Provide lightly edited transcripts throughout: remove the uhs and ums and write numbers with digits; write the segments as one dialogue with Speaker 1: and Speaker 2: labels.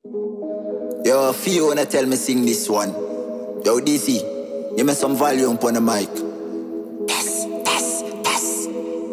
Speaker 1: Yo, Fiona tell me sing this one. Yo, Dizzy, give me some volume on the mic. Yes, yes, yes.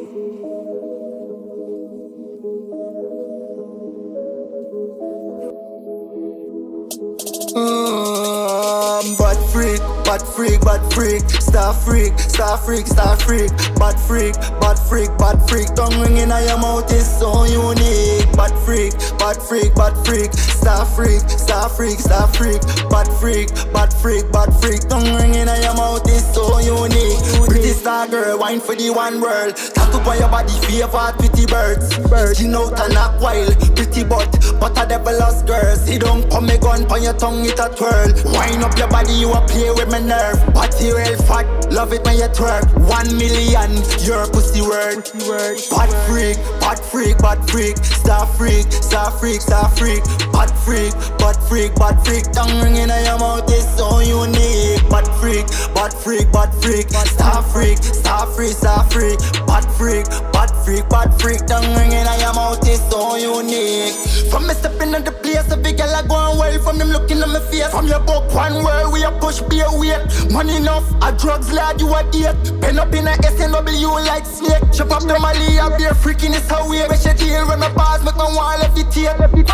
Speaker 1: Bad freak, star freak, star freak, star freak. Bad freak, tongue ringing in your mouth is so unique. Bad freak, star freak, star freak, star freak. Bad freak, tongue ringing in your mouth is so unique. Pretty star girl, wine for the one world. Tattoo on your body, favor pretty birds. Skin out and act wild, pretty but a devilish girl. See don't come me gun on your tongue, it a twirl. Wind up your body, you a play with my nerve. Body real fat, love it when you twerk. 1 million, your pussy word. Bad freak, star freak, star freak, star freak. Bad freak, tongue ringing in your mouth is so unique. Bad freak, star freak, star freak, star freak. Bad freak, tongue ringing in your mouth is so unique. From me stepping in the place, every girl I going well. From them looking at my face, from your book one world, we a push be a weight. Money enough, a drugs lad you a date. Pen up in a SNW like snake. Chop up the Mali, a beer freaking is how we. Wish a deal when my bars make my wall levitate.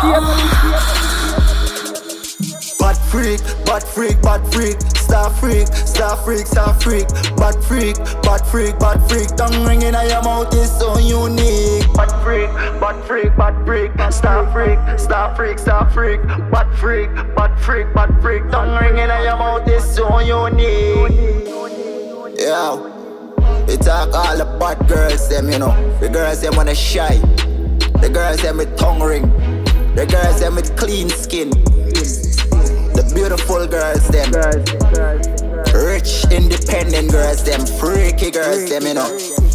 Speaker 1: Bad freak, star freak, star freak, star freak. Bad freak, tongue ringing in your mouth is so unique. Bad freak, star freak, star freak, star freak. Bad freak, tongue ringing in your mouth is so unique. Yeah, we talk all the bad girls them, you know. The girls them wanna shy, the girls them with tongue ring, the girls them with clean skin. The beautiful girls, them rich, independent girls, them freaky girls, them, you know.